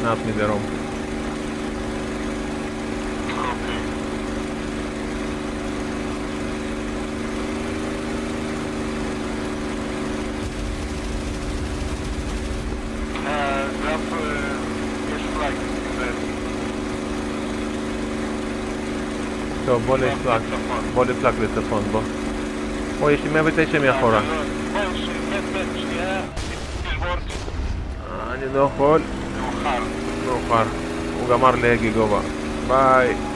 מעט מדרום. טוב, בוא נפלק לצפון, בוא. יש לי 109 מאחורה. אני לא יכול. מאוחר. הוא גמר להגי גובה. ביי.